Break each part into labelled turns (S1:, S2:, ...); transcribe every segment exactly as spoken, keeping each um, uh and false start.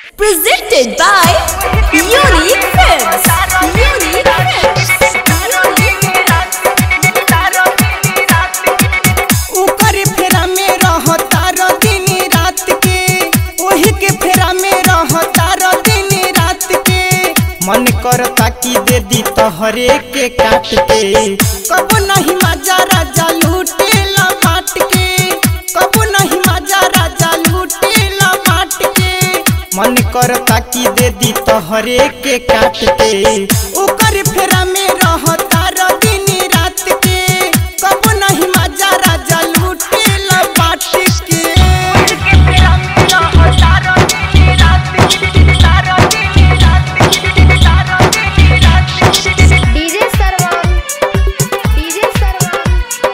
S1: Presented by Unique Films. Unique Films.
S2: ओकर फेरा में रहता रो दिन रात के, ओही के फेरा में रहता रो दिन रात के। मन करता कि दे दी तोहरे के काट के, कबो नहीं मजा राजा लूटे ला बाट के, कबो नहीं मजा राजा लूटे ला बाट के। मन करता कि दे दी तोहरे के काट के, ओकर फेरा में रहता रो दिन रात के, कबो नहीं मजा राजा लूटे ला बाट के।
S3: डीजे सरवन डीजे सरवन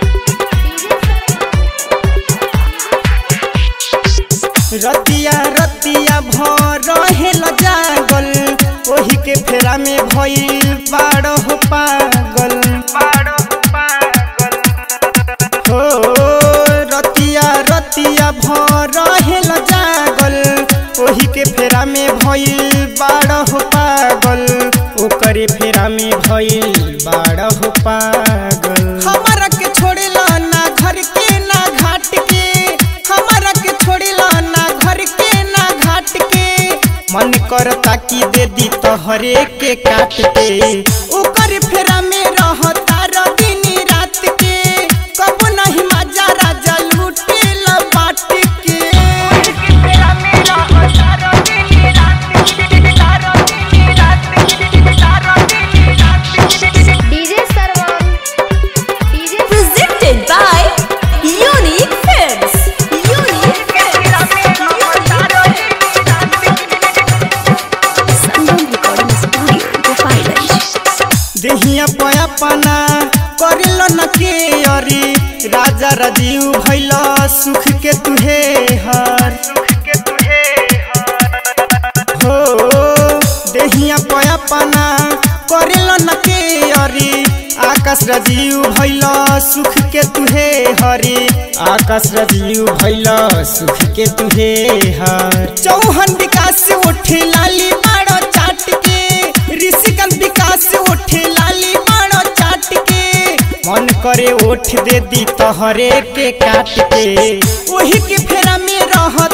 S2: रतिया रतिया भर रहेल जागल, ओही के फेरा में भइल बाड़ो पागल हो। रतिया रतिया भर रहेल जागल, ओही के फेरा में भइल बाड़ो पागल, ओकरे फेरा में भइल बाड़ो पागल। हमारा के छोड़ेला ना घर के ना घाट के, हमारा के छोड़ेला ना घर के ना घाट के। मन करता कि दे दी तोहरे के काट के, ओकर फेरा में रहता रो दिन रात के, कबो नहीं मजा राजा लूटे ला बाट के।
S3: DJ Sarwan DJ
S1: Presented by Unique Films. Unique Films. Sangam Recording Studio, Gopalganj.
S2: देहिया पया पाना करेलो न के अरी, राजा राजीव भइल सुख के तुहे हर हो। देहिया पया पाना करेलो न के अरी, आकाश राजीव भइल सुख के तुहे हरी, आकाश राजीव भइल सुख के तुहे हर। चौहन विकास से उठे लाली बाड़ो चाट के, ऋषिकांत विकास से उठे लाली बाड़ो चाट के। मन करे ओठ दे दी तोहरे के काट के, ओही के फेरा में रह